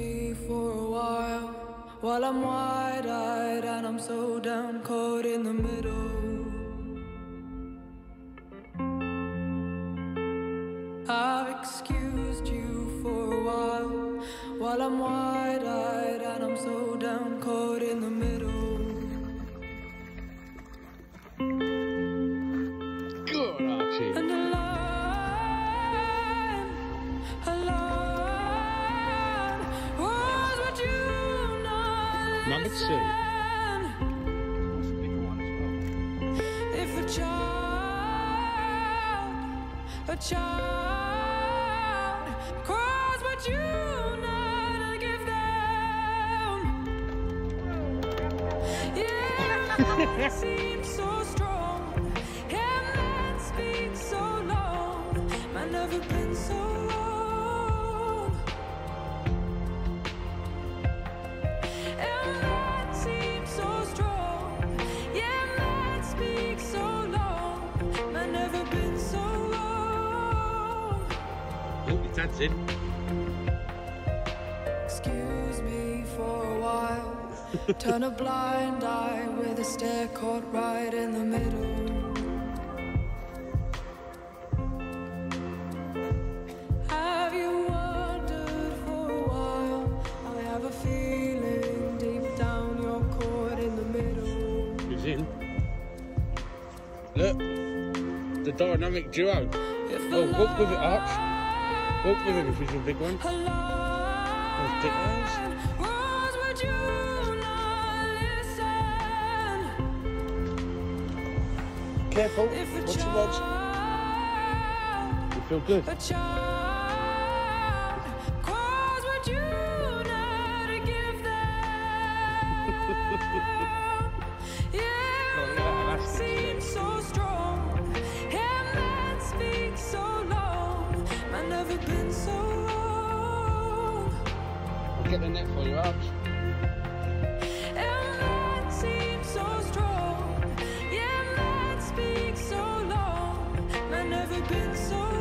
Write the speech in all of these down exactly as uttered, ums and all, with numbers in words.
me for a while, while I'm wide-eyed and I'm so down, caught in the middle. I've excused you for a while, while I'm wide-eyed and I'm so down, caught in the middle. Good, Archie. And a line, a line was what you not Number two. listen. If a child, a child cries what you not give them. Yeah, it seems so strong. Yeah, man speaks so long. Man never been so wrong. And man seems so strong. Yeah, man speaks so long. Man never been so wrong. Oh, your dad's in. Excuse me for a while. Turn a blind eye with a stare caught right in the middle. Have you wondered for a while? I have a feeling deep down you're caught in the middle. He's in. Look, the dynamic duo. Oh, walk with it, Arch. Walk with him if he's a big one. Those dick hairs. Was would you not listen? Careful. If a Watch your legs. You feel good. A child cries what you not give them. Yeah, man seems so strong. Yeah, man speaks so long. Man never been so wrong. I'll get the net for you, Arch. And man seems so strong. Yeah, man speaks so long. Man never been so wrong.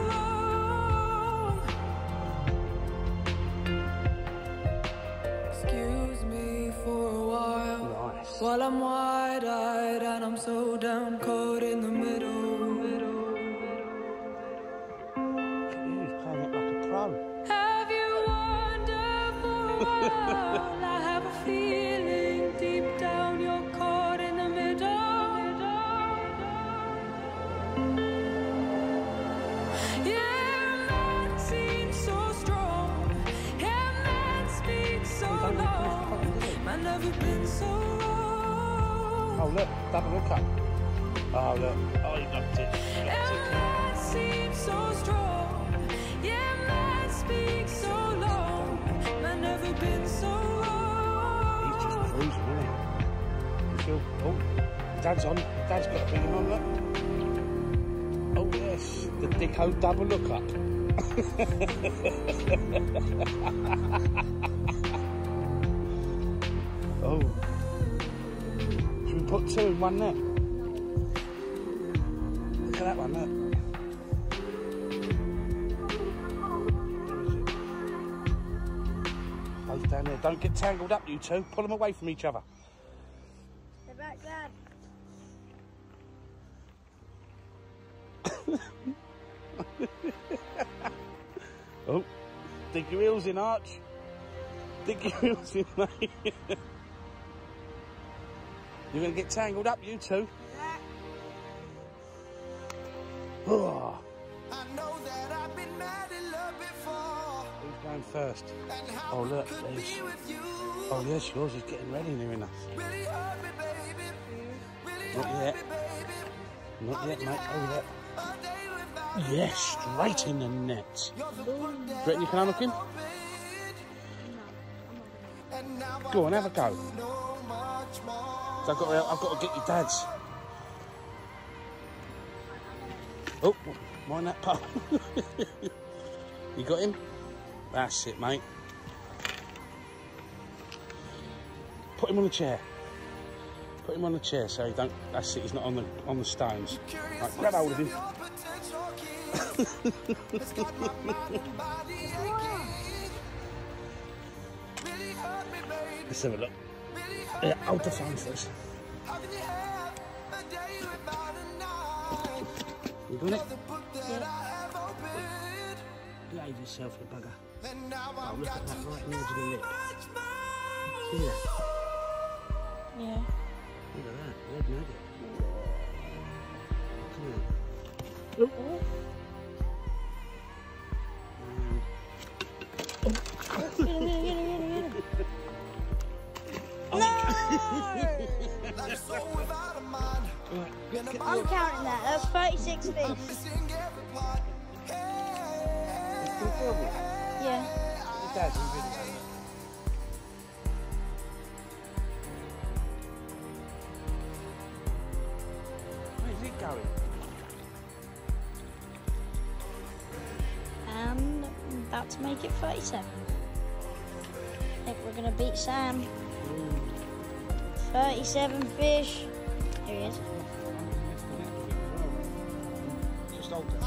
Excuse me for a while, Nice. while I'm wide-eyed and I'm so down, caught in the middle. He's playing it like a pro. Have you wondered for a while? I have a feeling deep down you're caught in the middle. Yeah, man seems so strong. Yeah, man speaks so long. Man never been so wrong. Oh, look, double look up. Oh, look. Oh, you got it. You got Yeah, it. man seems so strong. Yeah, man speaks so long. Man never been so wrong. He's just cruising, isn't he? You feel, oh, Dad's on. Dad's got a big one on, look. Oh, yes. The Dicko double look up. Oh. Should we put two in one net? Look at that one, look. Both down there. Don't get tangled up, you two. Pull them away from each other. They're back, Dad. Oh, dig your heels in, Arch. Dig your heels in, mate. You're going to get tangled up, you two. Yeah. Oh. I know that I've been mad in love before. Who's going first? And how Oh, look, could there's... be with you. Oh, yes, yours is getting ready near enough. Really hurt me, baby. Really Not hurt yet. me, baby. Not yet, mate. Oh, yeah. A day without Yes, straight in the net. you're the one that Do you reckon you can unhook him? I wanted. And now Go on, have a go. I know much more. So I've got to, I've got to get your dad's. Oh, mind that pole. You got him? That's it, mate. Put him on the chair. Put him on the chair so he don't. That's it. He's not on the on the stones. Right, grab hold of him. Let's have a look. Yeah, hold the phone first. You got it? Yeah. Behave yourself, you bugger. Oh, look at that right near to the lip. See that? Yeah. Look at that, red nugget. Come on. Oh. Get him, get him, get him, get him, get him. I'm counting that. That's thirty-six fish. Yeah. It does, you really don't. Where's it going? And I'm about to make it thirty-seven. I think we're going to beat Sam. thirty-seven fish. Here he is. Just hold that.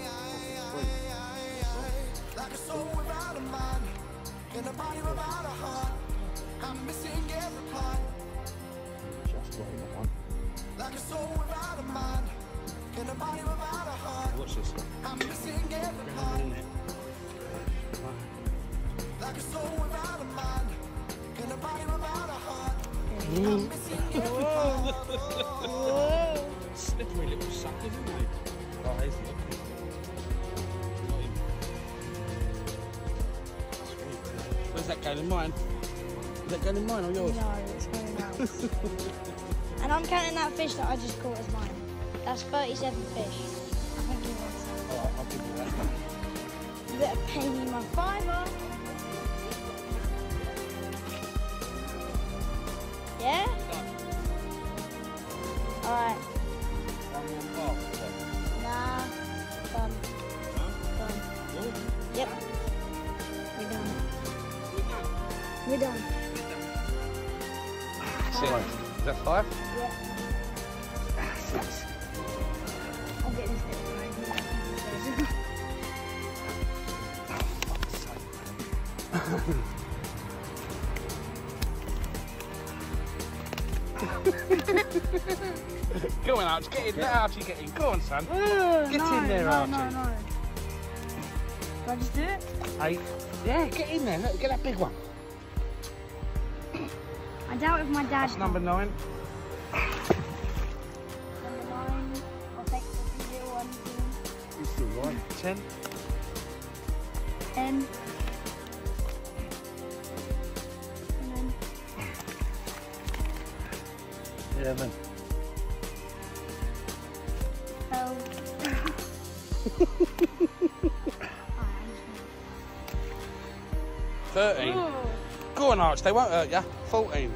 Like a soul without a mind, in a body without a heart. I'm missing every part. Just got that one. Like a soul without a mind, in a body without a heart. Watch this. I'm missing every part. Like a soul without a mind, in a body without a heart. I'm missing every part. Slippery little sucker, isn't it? Oh, he's not. Where's that going in mine? Is that going in mine or yours? No, it's going else. And I'm counting that fish that I just caught as mine. That's thirty-seven fish. I think he wants that. Alright, I'll give you that. You better pay me my fiver. Yeah? Alright. Nah. Done. Done. Yep. We're done. We're done. Six. Is that five? Yeah. Six. I'll get this bit. Go on, Archie, get in there, Archie, get in. Go on, son. Uh, Get no, in there, no, Archie. No, no, Do I just do it? Eight. Yeah, get in there. Look, get that big one. I doubt if my dad. That's number nine. Number nine. I'll take the little one. You're still right. Ten. Ten. And then Eleven. twelve. Thirteen. Go on, Arch. They won't hurt you. Fourteen.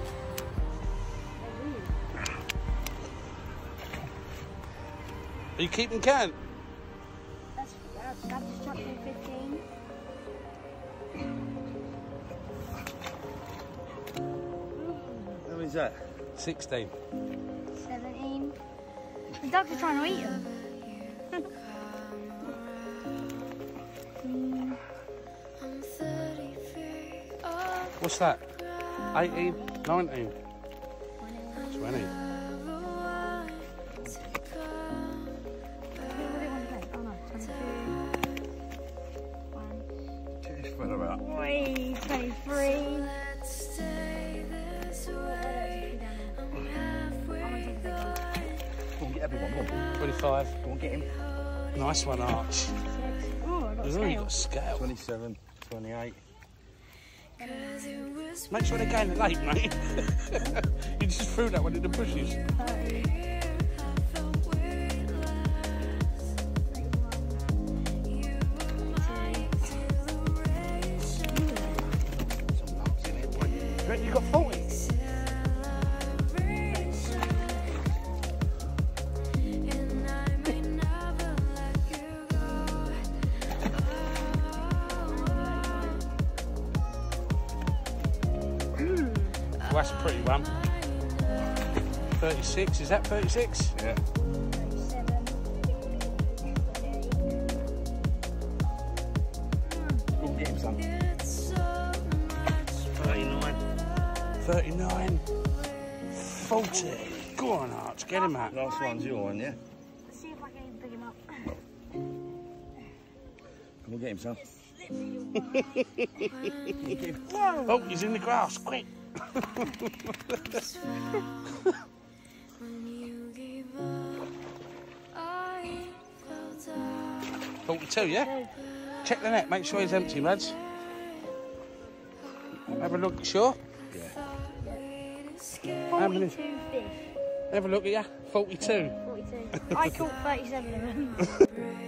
Are you keeping count? That's that's Dad just chucked in fifteen. How is that? Sixteen. Seventeen. The ducks are trying to eat them. I'm thirty feet off. What's that? Eighteen. Nineteen. Twenty. Wait, twenty-three. Let's stay this way. I'm halfway going. Go on, get everyone, go on. Twenty-five. Go on, get him. Nice one, Arch. Oh, I got a You've already scale. got a scale. twenty-seven, twenty-eight. 'Cause it was Make sure they're going late, mate. You just threw that one in the bushes. thirty. here, I felt weightless. You were my exhilaration. You reckon you got forty? And I may never let you go. Well, that's a pretty one. thirty-six. Is that thirty-six? Yeah. thirty-seven. Go on, get him, son. It's so much thirty-nine. thirty-nine. forty. Go on, Arch, get him out. Last one's your one, yeah? Let's see if I can even pick him up. Come on, get him, son. Oh, he's in the grass, quick. forty-two, yeah? Check the net, make sure he's empty, lads. Have a look, sure? How many? forty-two fish. Have a look at ya. forty-two. forty-two. I caught thirty-seven of them.